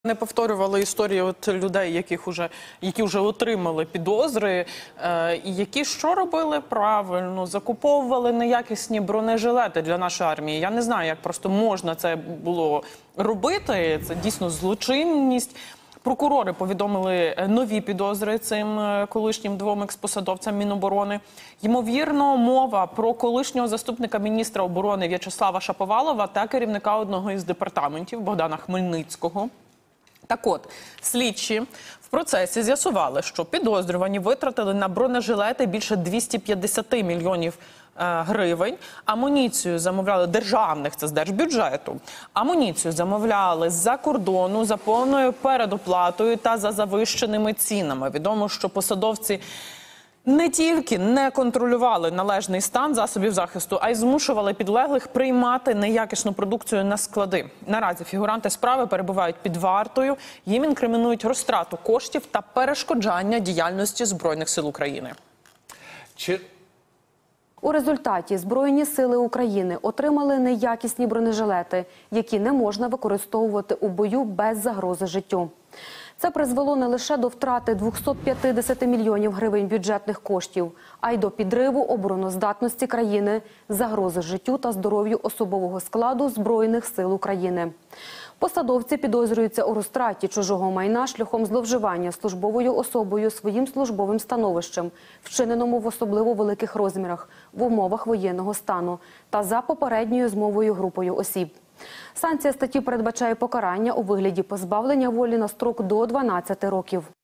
Не повторювали історії людей, які вже отримали підозри, і які що робили правильно, закуповували неякісні бронежилети для нашої армії. Я не знаю, як просто можна це було робити, це дійсно злочинність. Прокурори повідомили нові підозри цим колишнім двом експосадовцям Міноборони. Ймовірно, мова про колишнього заступника міністра оборони В'ячеслава Шаповалова та керівника одного із департаментів Богдана Хмельницького. Так от, слідчі в процесі з'ясували, що підозрювані витратили на бронежилети більше 250 мільйонів гривень. Амуніцію замовляли державних, це з держбюджету. Амуніцію замовляли з-за кордону за повною передоплатою та за завищеними цінами. Відомо, що посадовці не тільки не контролювали належний стан засобів захисту, а й змушували підлеглих приймати неякісну продукцію на склади. Наразі фігуранти справи перебувають під вартою. Їм інкримінують розтрату коштів та перешкоджання діяльності Збройних сил України. У результаті Збройні сили України отримали неякісні бронежилети, які не можна використовувати у бою без загрози життю. Це призвело не лише до втрати 250 мільйонів гривень бюджетних коштів, а й до підриву обороноздатності країни, загрози життю та здоров'ю особового складу Збройних сил України. Посадовці підозрюються у розтраті чужого майна шляхом зловживання службовою особою своїм службовим становищем, вчиненому в особливо великих розмірах, в умовах воєнного стану та за попередньою змовою групою осіб. Санкція статті передбачає покарання у вигляді позбавлення волі на строк до 12 років.